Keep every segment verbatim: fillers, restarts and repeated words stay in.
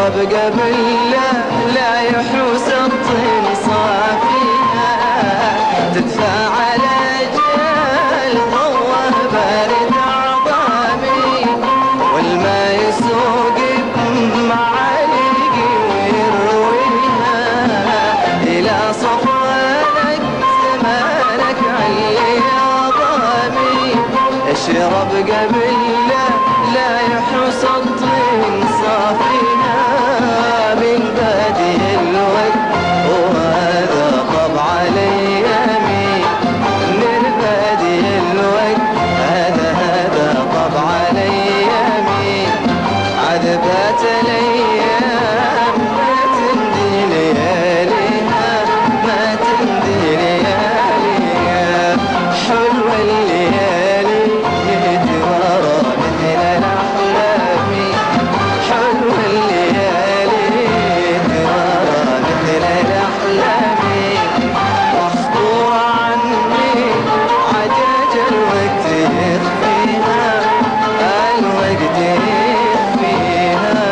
اشرب قبل لا لا يحوس الطين صافيها، تدفع على جل ضوه بارد عظامي، والما يسوق بمعالقي ويرويها الى صفوانك زمانك علي عظامي. اشرب قبل لا لا يحوس الطين صافيها من بادي الوقت، وهذا طبع الايام من بادي الوقت، هذا هذا طبع الايام عذبات الايام ما تمدي لياليها ما تمدي لياليها. حلوة الليالي ترى مثل الاحلام، حلوة الليالي ترى مثل الاحلام، مخطور عني عجاج الوقت يخفيها الوقت يخفيها.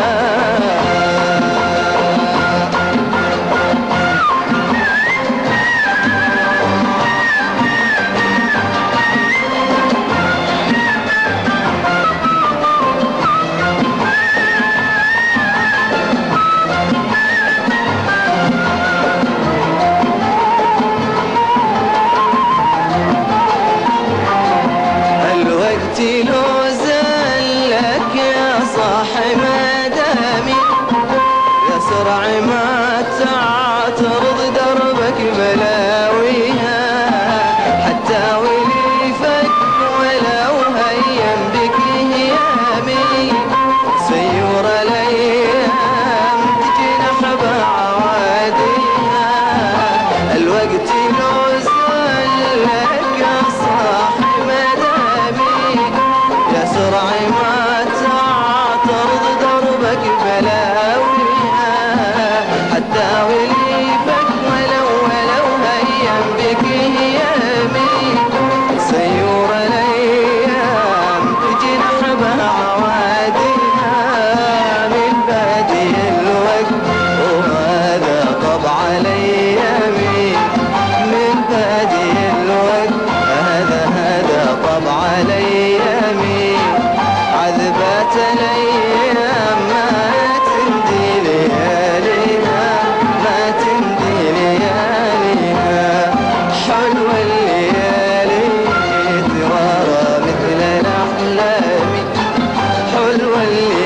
الوقت لو زلك يا صاحي ما دامي، يا سرع ما تعترض دربك بلاويها، حتى وليفك ولو هيم بك هيامي، سيور الايام تجنح بعواديها. الوقت لو زلك يا صاحي ما دامي، يا سرع ما تعترض دربك بلاويها، حتى وليفك ولو ولو هيم بك هيامي، سيور الايام تجنح بعواديها من بادي الوقت، وهذا طبع الايام من بادي الوقت، هذا هذا طبع الايام عذبات الايام ما تمدي لياليها ما تمدي لياليها. حلوة الليالي ترى مثل الاحلام، حلوة الليالي